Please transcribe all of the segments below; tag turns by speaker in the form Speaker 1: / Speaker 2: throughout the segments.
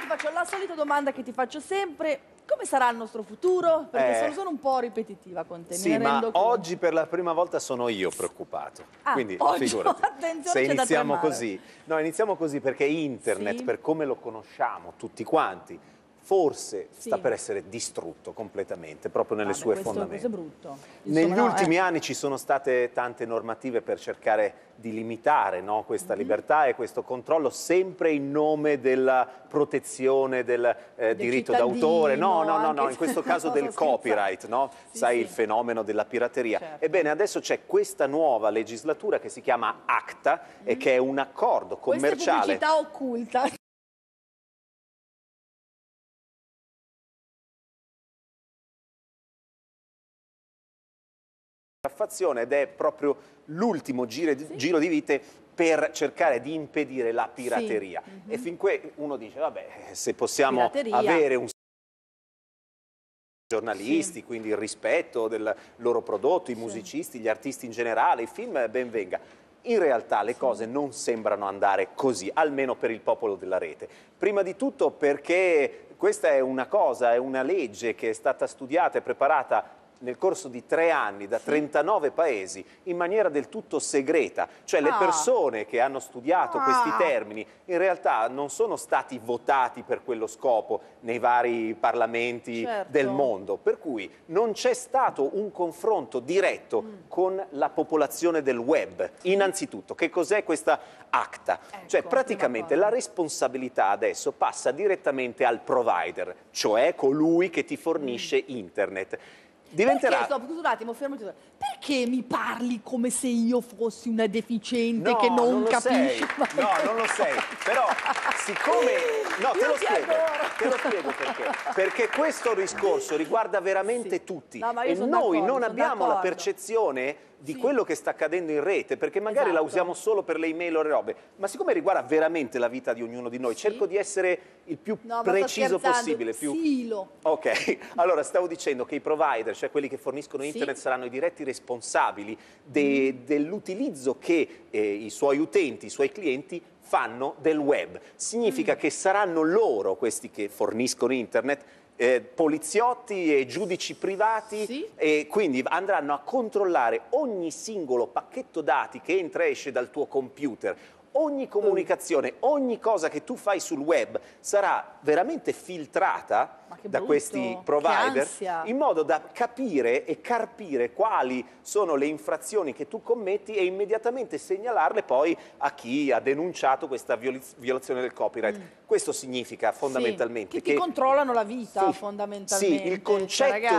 Speaker 1: ti faccio la solita domanda che ti faccio sempre. Come sarà il nostro futuro? Perché sono un po' ripetitiva con te.
Speaker 2: Sì, ma oggi per la prima volta sono io preoccupato. Quindi
Speaker 1: oggi,
Speaker 2: figurati,
Speaker 1: attenzione,
Speaker 2: se
Speaker 1: c'è da
Speaker 2: iniziamo
Speaker 1: tremare.
Speaker 2: così. No, iniziamo così perché internet,
Speaker 1: Sì.
Speaker 2: per come lo conosciamo tutti quanti, forse sta per essere distrutto completamente, proprio nelle sue fondamenta.
Speaker 1: Questo è brutto.
Speaker 2: Negli ultimi anni ci sono state tante normative per cercare di limitare, no, questa libertà e questo controllo, sempre in nome della protezione del diritto d'autore, no, in questo caso del copyright, no? Sai, il fenomeno della pirateria.
Speaker 1: Certo.
Speaker 2: Ebbene, adesso c'è questa nuova legislatura che si chiama ACTA e che è un accordo commerciale.
Speaker 1: Questa è pubblicità occulta.
Speaker 2: Ed è proprio l'ultimo giro di vite per cercare di impedire la pirateria. E fin qui uno dice, vabbè, se possiamo avere un giornalisti, quindi il rispetto del loro prodotto, i musicisti, gli artisti in generale, i film, ben venga. In realtà le cose non sembrano andare così, almeno per il popolo della rete. Prima di tutto perché questa è una cosa, è una legge che è stata studiata e preparata nel corso di 3 anni da 39 paesi in maniera del tutto segreta, cioè le persone che hanno studiato questi termini in realtà non sono stati votati per quello scopo nei vari parlamenti del mondo, per cui non c'è stato un confronto diretto con la popolazione del web. Innanzitutto, che cos'è questa ACTA? Cioè praticamente la responsabilità adesso passa direttamente al provider, cioè colui che ti fornisce internet. Diventerà...
Speaker 1: Perché, scusa un attimo, fermati. Perché mi parli come se io fossi una deficiente che non capisce?
Speaker 2: No, non lo sei, però siccome... No, te lo spiego perché. Perché questo discorso riguarda veramente tutti e noi non abbiamo la percezione di quello che sta accadendo in rete, perché magari la usiamo solo per le email o le robe, ma siccome riguarda veramente la vita di ognuno di noi, cerco di essere il più preciso possibile. Ok, allora stavo dicendo che i provider, cioè quelli che forniscono internet, saranno i diretti responsabili dell'utilizzo che i suoi utenti, i suoi clienti fanno del web. Significa che saranno loro, questi che forniscono internet, poliziotti e giudici privati e quindi andranno a controllare ogni singolo pacchetto dati che entra e esce dal tuo computer. Ogni comunicazione, ogni cosa che tu fai sul web sarà veramente filtrata da questi provider in modo da capire e carpire quali sono le infrazioni che tu commetti e immediatamente segnalarle poi a chi ha denunciato questa violazione del copyright. Questo significa fondamentalmente
Speaker 1: che ti controllano la vita, fondamentalmente.
Speaker 2: Sì, il concetto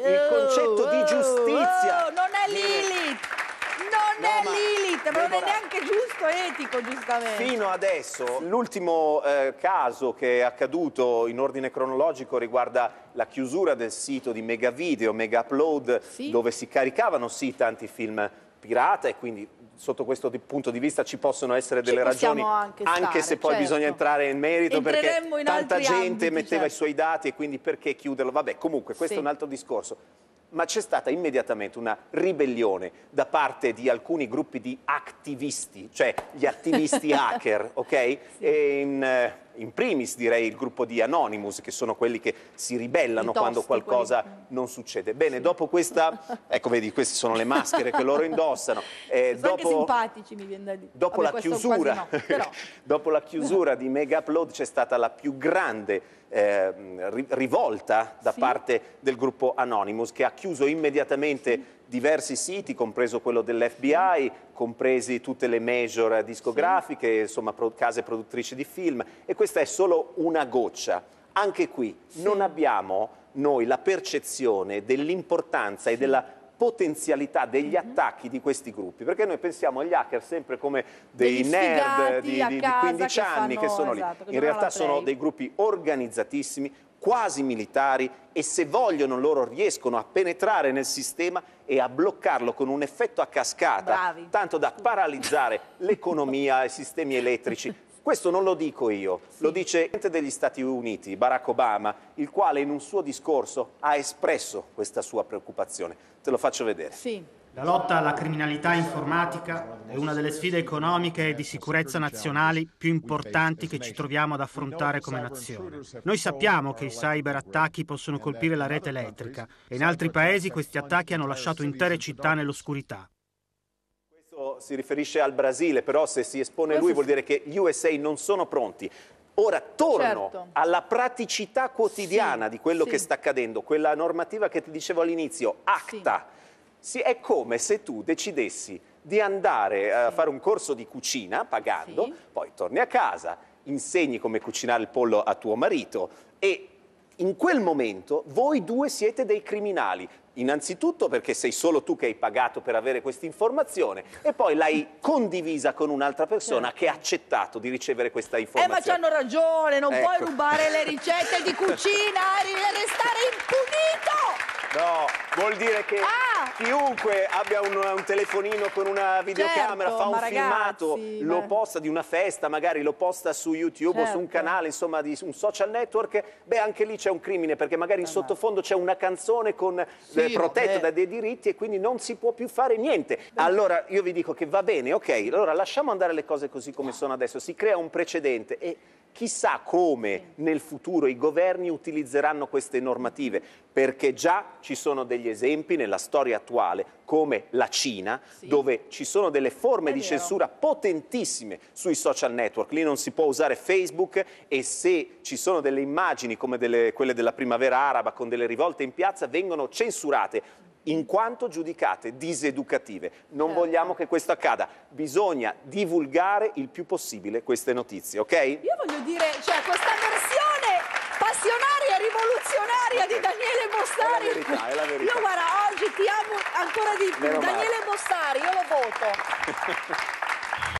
Speaker 2: di giustizia.
Speaker 1: Non è Lilith! Non è Lilith, ma non è neanche giusto, etico, giustamente.
Speaker 2: Fino adesso, l'ultimo caso che è accaduto in ordine cronologico riguarda la chiusura del sito di Megavideo, Megaupload, dove si caricavano tanti film pirata e quindi sotto questo punto di vista ci possono essere delle ragioni, anche se poi bisogna entrare in merito perché tanta gente metteva i suoi dati e quindi perché chiuderlo? Vabbè, comunque questo è un altro discorso. Ma c'è stata immediatamente una ribellione da parte di alcuni gruppi di attivisti, cioè gli attivisti hacker, ok? E in primis direi il gruppo di Anonymous, che sono quelli che si ribellano quando qualcosa non succede. Bene, dopo questa, ecco vedi, queste sono le maschere che loro indossano.
Speaker 1: Sono anche simpatici, mi viene da dire.
Speaker 2: Dopo la chiusura, dopo la chiusura di Megaupload c'è stata la più grande rivolta da parte del gruppo Anonymous, che ha chiuso immediatamente diversi siti, compreso quello dell'FBI, compresi tutte le major discografiche, insomma case produttrici di film, e questa è solo una goccia. Anche qui non abbiamo noi la percezione dell'importanza e della potenzialità degli attacchi di questi gruppi, perché noi pensiamo agli hacker sempre come dei nerd di 15 anni che sono lì. In realtà sono dei gruppi organizzatissimi, quasi militari, e se vogliono loro riescono a penetrare nel sistema e a bloccarlo con un effetto a cascata, tanto da paralizzare l'economia e i sistemi elettrici. Questo non lo dico io, lo dice il presidente degli Stati Uniti, Barack Obama, il quale in un suo discorso ha espresso questa sua preoccupazione. Te lo faccio vedere.
Speaker 3: La lotta alla criminalità informatica è una delle sfide economiche e di sicurezza nazionali più importanti che ci troviamo ad affrontare come nazione. Noi sappiamo che i cyberattacchi possono colpire la rete elettrica e in altri paesi questi attacchi hanno lasciato intere città nell'oscurità.
Speaker 2: Questo si riferisce al Brasile, però se si espone lui vuol dire che gli USA non sono pronti. Ora torno alla praticità quotidiana di quello che sta accadendo, quella normativa che ti dicevo all'inizio, ACTA. Sì, è come se tu decidessi di andare a fare un corso di cucina pagando, poi torni a casa, insegni come cucinare il pollo a tuo marito e in quel momento voi due siete dei criminali. Innanzitutto perché sei solo tu che hai pagato per avere questa informazione e poi l'hai condivisa con un'altra persona che ha accettato di ricevere questa informazione.
Speaker 1: Ma c'hanno ragione, non puoi rubare le ricette di cucina e restare impunito!
Speaker 2: No, vuol dire che chiunque abbia un telefonino con una videocamera, fa un filmato, lo posta di una festa, magari lo posta su YouTube o su un canale, insomma, di un social network, beh, anche lì c'è un crimine, perché magari in sottofondo c'è una canzone con, protetta da dei diritti e quindi non si può più fare niente. Allora io vi dico che va bene, ok, allora lasciamo andare le cose così come sono adesso, si crea un precedente e chissà come nel futuro i governi utilizzeranno queste normative, perché già ci sono degli esempi nella storia attuale, come la Cina, dove ci sono delle forme di censura potentissime sui social network. Lì non si può usare Facebook e se ci sono delle immagini come quelle della primavera araba con delle rivolte in piazza, vengono censurate in quanto giudicate diseducative. Non vogliamo che questo accada. Bisogna divulgare il più possibile queste notizie, ok?
Speaker 1: Io voglio dire, cioè, questa versione passionaria e rivoluzionaria di Daniele Bossari.
Speaker 2: È la verità, è la verità.
Speaker 1: Io guarda, oggi ti amo ancora di più. Daniele Bossari, io lo voto.